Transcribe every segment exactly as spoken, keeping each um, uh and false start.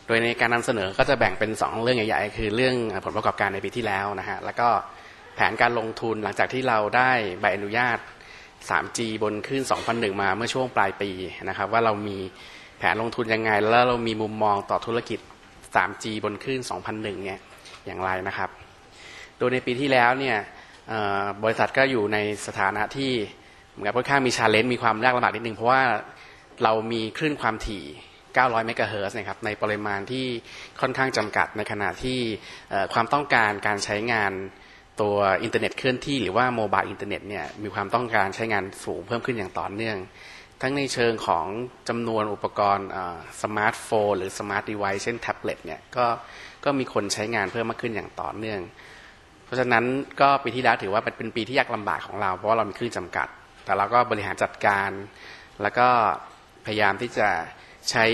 โดยในการนำเสนอก็จะแบ่งเป็นสองเรื่องใหญ่ๆคือเรื่องผลประกอบการในปีที่แล้วนะฮะแล้วก็แผนการลงทุนหลังจากที่เราได้ใบอนุญาต ทรีจี บนคลื่น สองพันหนึ่ง มาเมื่อช่วงปลายปีนะครับว่าเรามีแผนลงทุนยังไงแล้วเรามีมุมมองต่อธุรกิจ ทรีจี บนคลื่น สองพันหนึ่ง เนี่ยอย่างไรนะครับโดยในปีที่แล้วเนี่ยบริษัทก็อยู่ในสถานะที่เหมือนกับค่อนข้างมี challenge มีความยากลำบากนิดนึงเพราะว่าเรามีคลื่นความถี่เก้าร้อยเมกะเฮิรตซ์นะครับในปริมาณที่ค่อนข้างจำกัดในขณะที่ความต้องการการใช้งานตัวอินเทอร์เน็ตเคลื่อนที่หรือว่าโมบายอินเทอร์เน็ตเนี่ยมีความต้องการใช้งานสูงเพิ่มขึ้นอย่างต่อเนื่องทั้งในเชิงของจำนวนอุปกรณ์สมาร์ทโฟนหรือสมาร์ทดีไวซ์เช่นแท็บเล็ตเนี่ยก็ก็มีคนใช้งานเพิ่มมากขึ้นอย่างต่อเนื่องเพราะฉะนั้นก็ปีที่แล้วถือว่าเป็นปีที่ยากลำบากของเราเพราะว่าเรามีคลื่นจำกัดแต่เราก็บริหารจัดการแล้วก็พยายามที่จะใช้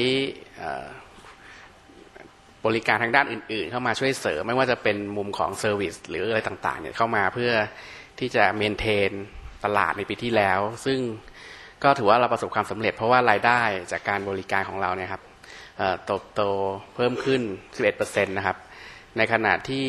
บริการทางด้านอื่นๆเข้ามาช่วยเสริมไม่ว่าจะเป็นมุมของเซอร์วิสหรืออะไรต่างๆเนี่ยเข้ามาเพื่อที่จะเมนเทนตลาดในปีที่แล้วซึ่งก็ถือว่าเราประสบความสำเร็จเพราะว่ารายได้จากการบริการของเราเนี่ยครับโตโตเพิ่มขึ้น สิบเอ็ดเปอร์เซ็นต์ นะครับในขณะที่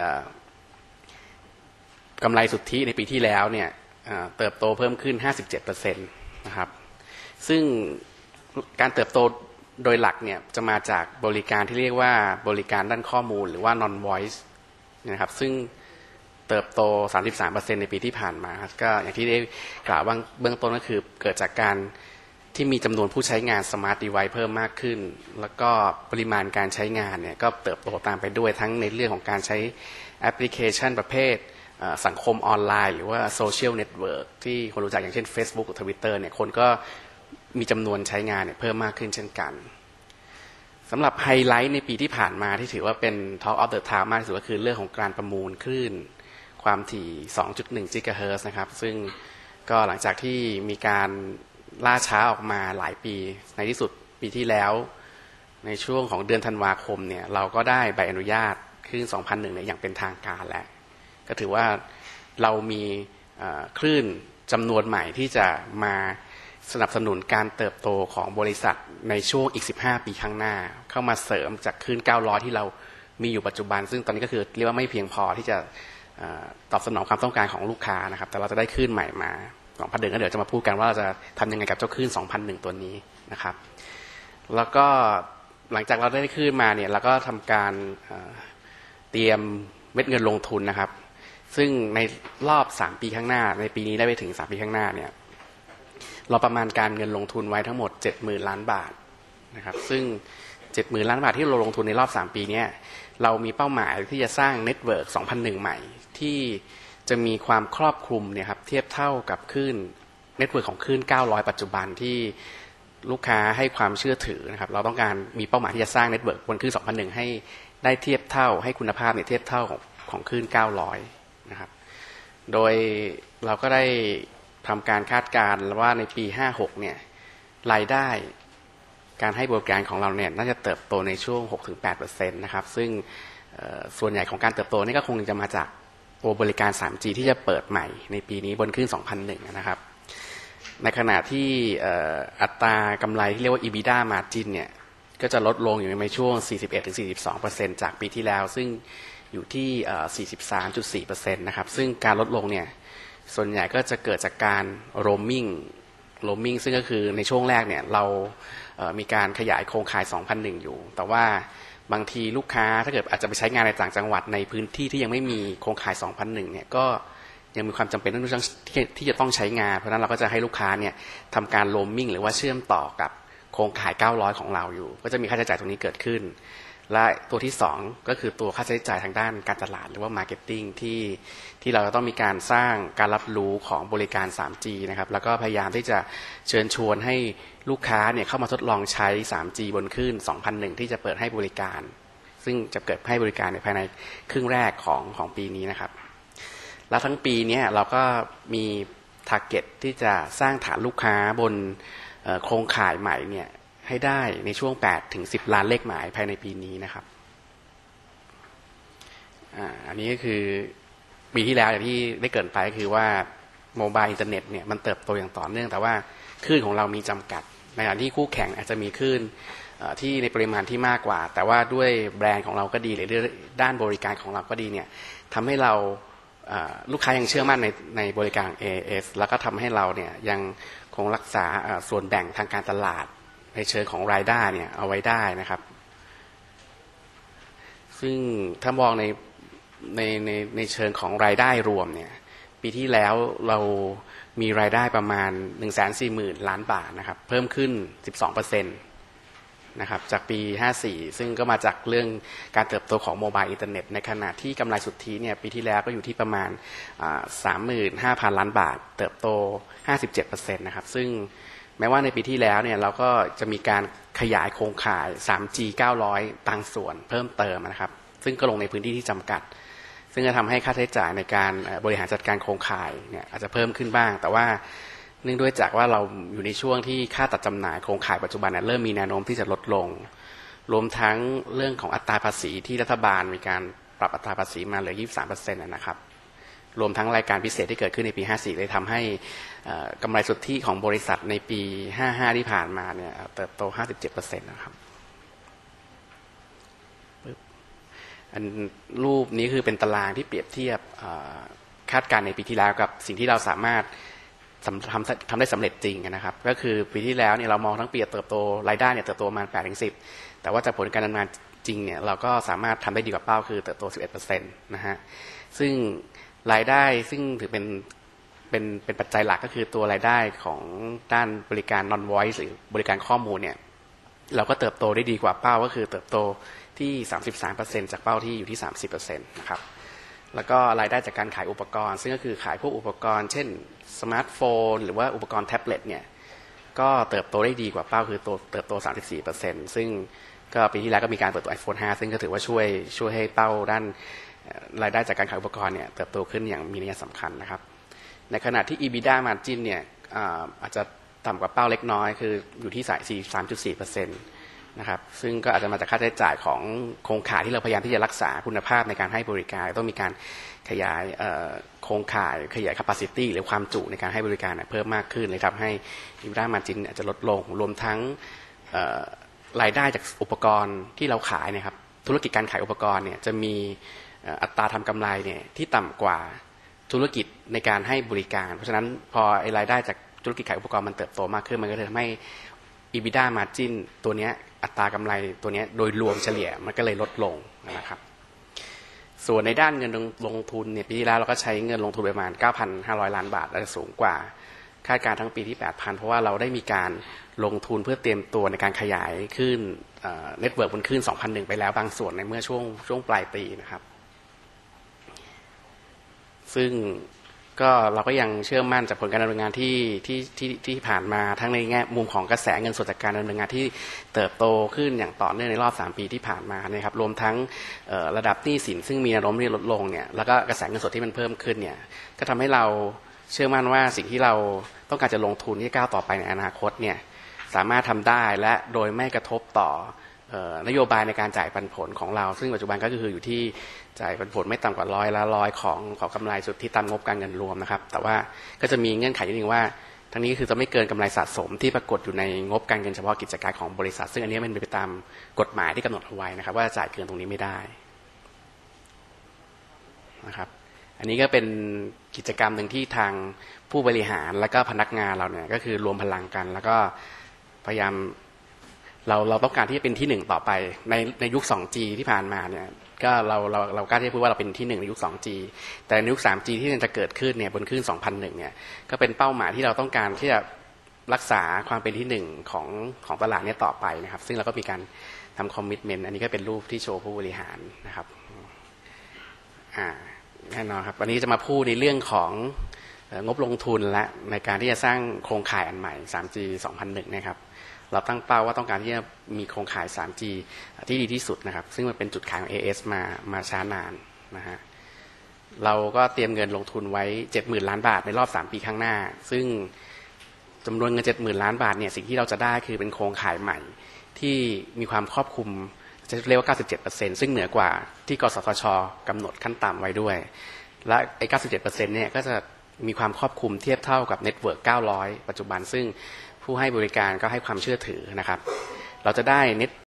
กำไรสุทธิในปีที่แล้วเนี่ยเติบโตเพิ่มขึ้น ห้าสิบเจ็ดเปอร์เซ็นต์ นะครับซึ่งการเติบโตโดยหลักเนี่ยจะมาจากบริการที่เรียกว่าบริการด้านข้อมูลหรือว่า non voice นะครับซึ่งเติบโต สามสิบสามเปอร์เซ็นต์ ในปีที่ผ่านมาก็อย่างที่ได้กล่าวเบื้องต้นก็คือเกิดจากการที่มีจำนวนผู้ใช้งาน smart device เพิ่มมากขึ้นแล้วก็ปริมาณการใช้งานเนี่ยก็เติบโตตามไปด้วยทั้งในเรื่องของการใช้แอปพลิเคชันประเภทสังคมออนไลน์หรือว่าโซเชียลเน็ตเวิร์กที่คนรู้จักอย่างเช่น Facebook หรือ Twitter เนี่ยคนก็มีจำนวนใช้งานเนี่ยเพิ่มมากขึ้นเช่นกันสำหรับไฮไลท์ในปีที่ผ่านมาที่ถือว่าเป็น Talk of the Town มากที่สุดก็คือเรื่องของการประมูลคลื่นความถี่ สองจุดหนึ่ง กิกะเฮิรตซ์นะครับซึ่งก็หลังจากที่มีการล่าช้าออกมาหลายปีในที่สุดปีที่แล้วในช่วงของเดือนธันวาคมเนี่ยเราก็ได้ใบอนุญาตคลื่น สองพันหนึ่ง เนี่ยอย่างเป็นทางการแล้วก็ถือว่าเรามีคลื่นจำนวนใหม่ที่จะมาสนับสนุนการเติบโตของบริษัทในช่วงอีกสิบห้าปีข้างหน้าเข้ามาเสริมจากคลื่นเก้าร้อยที่เรามีอยู่ปัจจุบันซึ่งตอนนี้ก็คือเรียกว่าไม่เพียงพอที่จะตอบสนองความต้องการของลูกค้านะครับแต่เราจะได้คลื่นใหม่มา สองพันหนึ่ง ก็เดี๋ยวจะมาพูดกันว่าเราจะทำยังไงกับเจ้าคลื่น สองพันหนึ่ง ตัวนี้นะครับแล้วก็หลังจากเราได้คลื่นมาเนี่ยเราก็ทำการเตรียมเม็ดเงินลงทุนนะครับซึ่งในรอบสามปีข้างหน้าในปีนี้ได้ไปถึงสามปีข้างหน้าเนี่ยเราประมาณการเงินลงทุนไว้ทั้งหมด เจ็ดหมื่น ล้านบาทนะครับซึ่ง เจ็ดหมื่น ล้านบาทที่เราลงทุนในรอบสามปีนี้เรามีเป้าหมายที่จะสร้างเน็ตเวิร์ก สองพันหนึ่ง ใหม่ที่จะมีความครอบคลุมเนี่ยครับเทียบเท่ากับคลื่นเน็ตเวิร์กของคลื่นเก้าร้อยปัจจุบันที่ลูกค้าให้ความเชื่อถือนะครับเราต้องการมีเป้าหมายที่จะสร้างเน็ตเวิร์กบนคลื่น สองพันหนึ่ง ให้ได้เทียบเท่าให้คุณภาพเนี่ยเทียบเท่าของของคลื่นเก้าร้อยนะครับโดยเราก็ได้ทำการคาดการณ์ว่าในปีห้าหกเนี่ยรายได้การให้บริการของเราเนี่ยน่าจะเติบโตในช่วง หกถึงแปดเปอร์เซ็นต์ นะครับซึ่งส่วนใหญ่ของการเติบโตนี่ก็คงจะมาจากตัวบริการ ทรีจี ที่จะเปิดใหม่ในปีนี้บนคลื่น สองพันหนึ่ง นะครับในขณะที่อัตรากำไรที่เรียกว่า EBITDA margin เนี่ยก็จะลดลงอยู่ในช่วง สี่สิบเอ็ดถึงสี่สิบสองเปอร์เซ็นต์ จากปีที่แล้วซึ่งอยู่ที่ สี่สิบสามจุดสี่เปอร์เซ็นต์ นะครับซึ่งการลดลงเนี่ยส่วนใหญ่ก็จะเกิดจากการ roaming roaming ซึ่งก็คือในช่วงแรกเนี่ยเรามีการขยายโครงข่าย สองพันหนึ่ง อยู่แต่ว่าบางทีลูกค้าถ้าเกิดอาจจะไปใช้งานในต่างจังหวัดในพื้นที่ที่ยังไม่มีโครงข่าย สองพันหนึ่ง เนี่ยก็ยังมีความจำเป็นต้องที่จะต้องใช้งานเพราะฉะนั้นเราก็จะให้ลูกค้าเนี่ยทำการ roaming หรือว่าเชื่อมต่อกับโครงข่ายเก้าร้อยของเราอยู่ก็จะมีค่าใช้จ่ายตรงนี้เกิดขึ้นและตัวที่สองก็คือตัวค่าใช้จ่ายทางด้านการตลาดหรือว่า marketing ที่ที่เราจะต้องมีการสร้างการรับรู้ของบริการ ทรีจี นะครับแล้วก็พยายามที่จะเชิญชวนให้ลูกค้าเนี่ยเข้ามาทดลองใช้ ทรีจี บนคลื่น สองพันหนึ่ง ที่จะเปิดให้บริการซึ่งจะเกิดให้บริการในภายในครึ่งแรกของของปีนี้นะครับและทั้งปีนี้เราก็มี target ที่จะสร้างฐานลูกค้าบนโครงข่ายใหม่เนี่ยให้ได้ในช่วงแปดถึงสิบล้านเลขหมายภายในปีนี้นะครับอ่าอันนี้ก็คือปีที่แล้วอย่างที่ได้เกริ่นไปก็คือว่าโมบายอินเทอร์เน็ตเนี่ยมันเติบโตอย่างต่อเนื่องแต่ว่าคลื่นของเรามีจำกัดในขณะที่คู่แข่งอาจจะมีคลื่นที่ในปริมาณที่มากกว่าแต่ว่าด้วยแบรนด์ของเราก็ดีหรือด้านบริการของเราก็ดีเนี่ยทำให้เราลูกค้ายังเชื่อมั่นในในบริการ เอ เอส แล้วก็ทำให้เราเนี่ยยังคงรักษาส่วนแบ่งทางการตลาดในเชิงของรายได้เนี่ยเอาไว้ได้นะครับซึ่งถ้ามองในในในในเชิงของรายได้รวมเนี่ยปีที่แล้วเรามีรายได้ประมาณ หนึ่งแสนสี่หมื่น ล้านบาทนะครับเพิ่มขึ้น สิบสองเปอร์เซ็นต์ นะครับจากปีห้าสิบสี่ซึ่งก็มาจากเรื่องการเติบโตของโมบายอินเทอร์เน็ตในขณะที่กำไรสุทธิเนี่ยปีที่แล้วก็อยู่ที่ประมาณ สามหมื่นห้าพัน ล้านบาทเติบโต ห้าสิบเจ็ดเปอร์เซ็นต์ นะครับซึ่งแม้ว่าในปีที่แล้วเนี่ยเราก็จะมีการขยายโครงข่าย ทรี จี เก้าร้อย บางส่วนเพิ่มเติมนะครับซึ่งก็ลงในพื้นที่ที่จำกัดซึ่งจะทำให้ค่าใช้จ่ายในการบริหารจัดการโครงข่ายเนี่ยอาจจะเพิ่มขึ้นบ้างแต่ว่าเนื่องด้วยจากว่าเราอยู่ในช่วงที่ค่าตัดจำหน่ายโครงข่ายปัจจุบันเริ่มมีแนวโน้มที่จะลดลงรวมทั้งเรื่องของอัตราภาษีที่รัฐบาลมีการปรับอัตราภาษีมาเหลือ ยี่สิบสามเปอร์เซ็นต์ นะครับรวมทั้งรายการพิเศษที่เกิดขึ้นในปีห้าสิบสี่เลยทำให้กำไรสุทธิของบริษัทในปีห้าสิบห้าที่ผ่านมาเนี่ยเติบโต ห้าสิบเจ็ดเปอร์เซ็นต์ นะครับอันรูปนี้คือเป็นตารางที่เปรียบเทียบคาดการณ์ในปีที่แล้วกับสิ่งที่เราสามารถทำทำได้สำเร็จจริงนะครับก็คือปีที่แล้วเนี่ยเรามองทั้งปีเติบโตรายได้เนี่ยเติบโตประมาณ แปดถึงสิบ แต่ว่าจากผลการดำเนินงานจริงเนี่ยเราก็สามารถทำได้ดีกว่าเป้าคือเติบโต สิบเอ็ดเปอร์เซ็นต์ นะฮะซึ่งรายได้ซึ่งถือเป็นเป็นเป็นปัจจัยหลักก็คือตัวรายได้ของด้านบริการ non voice หรือบริการข้อมูลเนี่ยเราก็เติบโตได้ดีกว่าเป้าก็คือเติบโตที่ สามสิบสามเปอร์เซ็นต์ จากเป้าที่อยู่ที่ สามสิบเปอร์เซ็นต์ นะครับแล้วก็รายได้จากการขายอุปกรณ์ซึ่งก็คือขายพวกอุปกรณ์เช่นสมาร์ทโฟนหรือว่าอุปกรณ์แท็บเล็ตเนี่ยก็เติบโตได้ดีกว่าเป้าคือเติบโต สามสิบสี่เปอร์เซ็นต์ ซึ่งก็ปีที่แล้วก็มีการเปิดตัว ไอโฟน ห้าซึ่งก็ถือว่าช่วยช่วยให้เป้าด้านรายได้จากการขายอุปกรณ์เนี่ยเติบโตขึ้นอย่างมีนัยสำคัญนะครับในขณะที่ EBITDA margin เนี่ยอาจจะต่ำกว่าเป้าเล็กน้อยคืออยู่ที่ สามจุดสี่เปอร์เซ็นต์ นะครับซึ่งก็อาจจะมาจากค่าใช้จ่ายของโครงข่ายที่เราพยายามที่จะรักษาคุณภาพในการให้บริการต้องมีการขยายโครงข่ายขยาย capacity หรือความจุในการให้บริการเพิ่มมากขึ้นเลยทำให้ EBITDA margin อาจจะลดลงรวมทั้งรายได้จากอุปกรณ์ที่เราขายเนี่ยครับธุรกิจการขายอุปกรณ์เนี่ยจะมีอัตราทำกำไรเนี่ยที่ต่ำกว่าธุรกิจในการให้บริการเพราะฉะนั้นพอรายได้จากธุรกิจขายอุปกรณ์มันเติบโตมากขึ้นมันก็เลยทำให้ EBITDA margin ตัวนี้อัตรากำไรตัวนี้โดยรวมเฉลี่ยมันก็เลยลดลงนะครับส่วนในด้านเงินลงทุนเนี่ยปีที่แล้วเราก็ใช้เงินลงทุนประมาณ เก้าพันห้าร้อย ล้านบาทอาจจะสูงกว่าคาดการณ์ทั้งปีที่ แปดพัน เพราะว่าเราได้มีการลงทุนเพื่อเตรียมตัวในการขยายขึ้นเน็ตเวิร์กบนขึ้น สองพันหนึ่ง ไปแล้วบางส่วนในเมื่อช่วงช่วงปลายปีนะครับซึ่งก็เราก็ยังเชื่อมั่นจากผลการดำเนินงานที่ที่ที่ที่ผ่านมาทั้งในแง่มุมของกระแสเงินสดจากการดำเนินงานที่เติบโตขึ้นอย่างต่อเนื่องในรอบสามปีที่ผ่านมานะครับรวมทั้งระดับหนี้สินซึ่งมีแนวโน้มที่ลดลงเนี่ยแล้วก็กระแสเงินสดที่มันเพิ่มขึ้นเนี่ยก็ทำให้เราเชื่อมั่นว่าสิ่งที่เราต้องการจะลงทุนที่ก้าวต่อไปในอนาคตเนี่ยสามารถทำได้และโดยไม่กระทบต่อนโยบายในการจ่ายปันผลของเราซึ่งปัจจุบันก็คืออยู่ที่จ่ายปันผลไม่ต่ำกว่าร้อยละร้อยของของกำไรสุทธิตามงบการเงินรวมนะครับแต่ว่าก็จะมีเงื่อนไขนิดนึงว่าทั้งนี้คือจะไม่เกินกำไรสะสมที่ปรากฏอยู่ในงบการเงินเฉพาะกิจการของบริษัทซึ่งอันนี้มันเป็นไปตามกฎหมายที่กำหนดเอาไว้นะครับว่าจ่ายเกินตรงนี้ไม่ได้นะครับอันนี้ก็เป็นกิจกรรมหนึ่งที่ทางผู้บริหารและก็พนักงานเราเนี่ยก็คือรวมพลังกันแล้วก็พยายามเราเราต้องการที่จะเป็นที่หนึ่งต่อไปในในยุค สองจี ที่ผ่านมาเนี่ยก็เราเราเรากล้าที่จะพูดว่าเราเป็นที่หนึ่งในยุค สองจี แต่ในยุค สามจี ที่จะเกิดขึ้นเนี่ยบนคลื่น สองพันหนึ่ง เนี่ยก็เป็นเป้าหมายที่เราต้องการที่จะรักษาความเป็นที่หนึ่งของของตลาดนี้ต่อไปนะครับซึ่งเราก็มีการทำคอมมิตเมนต์อันนี้ก็เป็นรูปที่โชว์ผู้บริหารนะครับอ่าแน่นอนครับวันนี้จะมาพูดในเรื่องของงบลงทุนและในการที่จะสร้างโครงข่ายอันใหม่ สามจี สองพันหนึ่ง นะครับเราตั้งเป้าว่าต้องการที่จะมีโครงข่าย สามจี ที่ดีที่สุดนะครับซึ่งมันเป็นจุดขายของ เอ เอส มามาช้านานนะฮะเราก็เตรียมเงินลงทุนไว้ เจ็ดหมื่น ล้านบาทในรอบสามปีข้างหน้าซึ่งจำนวนเงิน เจ็ดหมื่น ล้านบาทเนี่ยสิ่งที่เราจะได้คือเป็นโครงข่ายใหม่ที่มีความครอบคลุมจะเรียกว่า เก้าสิบเจ็ดเปอร์เซ็นต์ ซึ่งเหนือกว่าที่กสทช.กำหนดขั้นต่ำไว้ด้วยและไอ้ เก้าสิบเจ็ดเปอร์เซ็นต์ เนี่ยก็จะมีความครอบคลุมเทียบเท่ากับเน็ตเวิร์กเก้าร้อยปัจจุบันซึ่งผู้ให้บริการก็ให้ความเชื่อถือนะครับเราจะได้ net